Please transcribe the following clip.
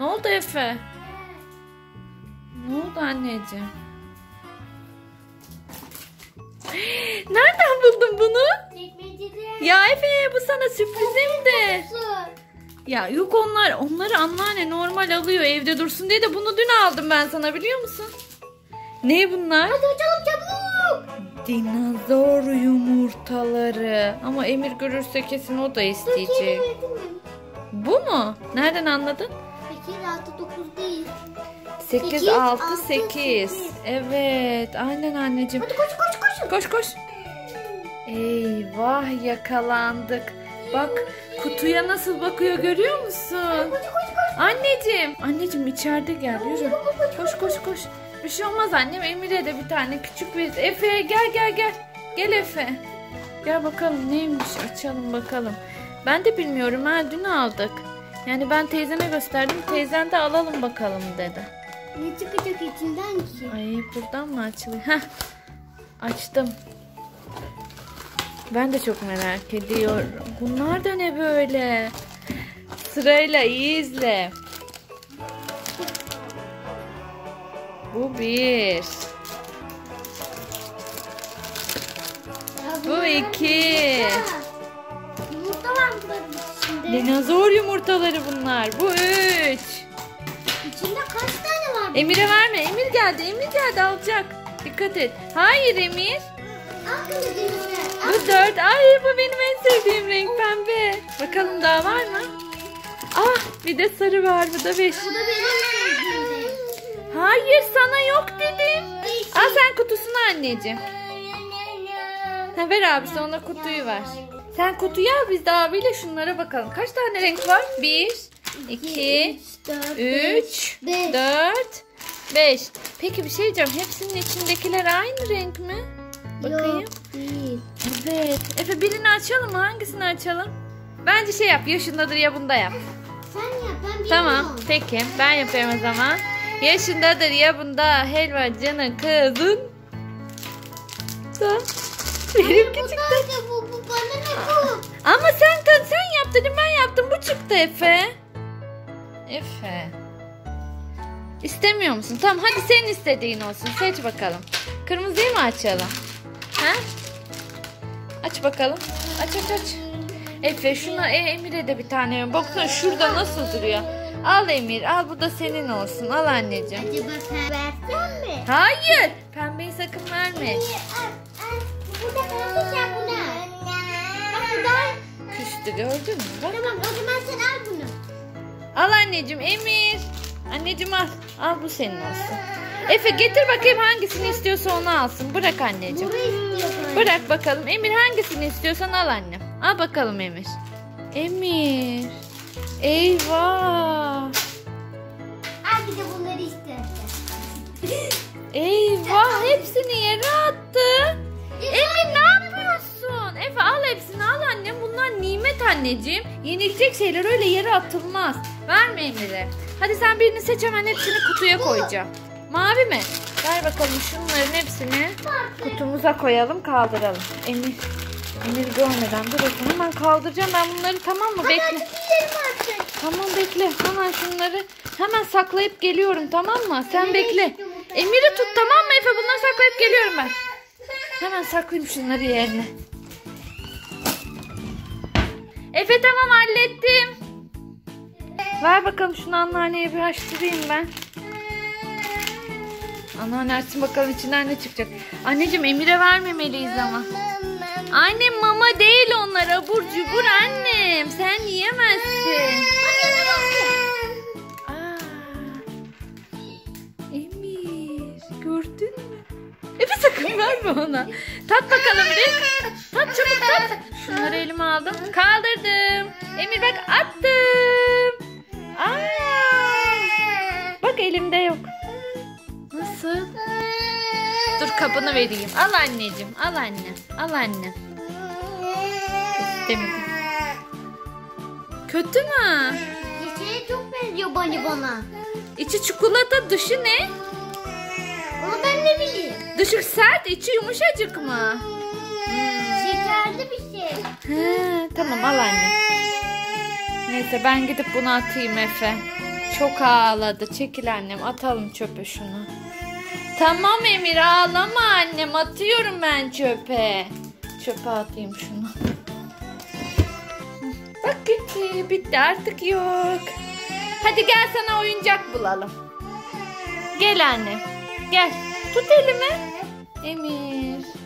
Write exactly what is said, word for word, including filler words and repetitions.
Ne oldu Efe? Ne oldu anneciğim? Nereden buldun bunu? Çekmecede. Ya Efe, bu sana sürprizimdi. Ya yok, onlar onları anneanne normal alıyor evde dursun diye de bunu dün aldım ben sana, biliyor musun? Ne bunlar? Hadi açalım çabuk. Dinozor yumurtaları. Ama Emir görürse kesin o da isteyecek. Bu mu? Nereden anladın? sekiz altı dokuz değil. sekiz altı sekiz. Evet, aynen anneciğim. Hadi koş koş koş. Koş koş. Eyvah, yakalandık. Bak, kutuya nasıl bakıyor, görüyor musun? Koş koş koş. Anneciğim. Anneciğim içeride gel, yürü. Koş koş koş. Bir şey olmaz annem. Emir'e de bir tane küçük bir... Efe gel gel gel. Gel Efe. Gel bakalım neymiş, açalım bakalım. Ben de bilmiyorum ha, dün aldık. Yani ben teyzeme gösterdim. Teyzen de alalım bakalım dedi. Ne çıkacak içinden ki? Ay, buradan mı açılıyor? Heh. Açtım. Ben de çok merak ediyorum. Bunlar da ne böyle? Sırayla iyi izle. Bu bir. Bu iki. Yumurta var bunların içinde. Dinozor yumurtaları bunlar. Bu üç. İçinde kaç tane var? Emir'e verme. Emir geldi. Emir geldi, alacak. Dikkat et. Hayır Emir. Akıllı dinozor. Bu dört. Ay, bu benim en sevdiğim renk, pembe. Bakalım daha var mı? Ah, bir de sarı var. Bu da beş. Bu da benim sevdiğim renk. Hayır, sana yok dedim. Al sen kutusunu anneciğim. Ha, ver abisi ona kutuyu ver. Sen kutuyu al, biz de abiyle şunlara bakalım. Kaç tane renk var? Bir, iki, üç, beş. dört, beş. Peki bir şey diyeceğim. Hepsinin içindekiler aynı renk mi? Bakayım. Yok değil. Evet. Efe, birini açalım mı? Hangisini açalım? Bence şey yap. Ya şundadır ya bunda yap. Sen yap, ben bilmiyorum. Tamam. Peki. Ben yapıyorum o zaman. Ya şundadır ya bunda. Helvacının kızın da. Benimki Bu çıktı. nerede bu? Bu bana ne bu? Ama sen sen yap dedim, ben yaptım. Bu çıktı Efe. Efe. İstemiyor musun? Tamam, hadi senin istediğin olsun. Seç bakalım. Kırmızıyı mı açalım? Ha? Aç bakalım. Aç aç aç. Efe, şuna e, Emir'e de bir tane. Baksana şurada nasıl duruyor. Al Emir, al, bu da senin olsun. Al anneciğim. Acaba sen versen mi? Hayır. Pembeyi sakın verme. Burada kalacak buna. Bak burada. Küstü, gördün mü? Bak. Tamam, o zaman sen al bunu. Al anneciğim, Emir. Anneciğim al. Al, bu senin olsun. Efe, getir bakayım, hangisini istiyorsa onu alsın. Bırak anneciğim. Bunu istiyorum. Bırak bakalım. Emir, hangisini istiyorsan al annem. Al bakalım Emir. Emir. Eyvah. Al bir de bunları istersen. Eyvah, hepsini yere attı. Emir, ne yapıyorsun? Efe, al hepsini, al annem. Bunlar nimet anneciğim. Yenilecek şeyler öyle yere atılmaz. Verme Emir'e. Hadi sen birini seç, hemen hepsini kutuya koyacağım. Mavi mi? Ver bakalım şunların hepsini kutumuza koyalım, kaldıralım. Emir, Emir görmeden dur bakayım. Hemen kaldıracağım ben bunları, tamam mı? Bekle. Gidelim artık. Tamam, bekle. Hemen şunları hemen saklayıp geliyorum, tamam mı? Sen bekle. Emir'i tut, tamam mı Efe? Bunları saklayıp geliyorum ben. Hemen saklayayım şunları yerine. Efe, tamam, hallettim. Ver bakalım şunu, anneanneye bir açtırayım ben. Anneanne açsın bakalım içinden ne çıkacak. Anneciğim, Emir'e vermemeliyiz ama. Annem, mama değil onlar, abur cubur annem. Sen yiyemezsin. Aa, Emir, gördün mü? Efe, sakın verme ona. Tat bakalım bir. Tat çabuk, tat. Şunları elime aldım. Kaldırdım. Emir bak, attım. Aa, bak elimde yok. Nasıl? Dur, kabını vereyim. Al anneciğim. Al anne. Al anne. İstemedim. Kötü mü? Geçeye çok benziyor bana bana. İçi çikolata, dışı ne? Ama ben ne bileyim. Dışı sert, içi yumuşacık mı? Şekerli bir şey. He, tamam, al anne. Neyse, ben gidip bunu atayım Efe. Çok ağladı. Çekil annem, atalım çöpe şunu. Tamam Emir, ağlama annem, atıyorum ben çöpe. Çöpe atayım şunu. Bak bitti, bitti artık yok. Hadi gel sana oyuncak bulalım. Gel anne, gel. Tut elimi. Emir.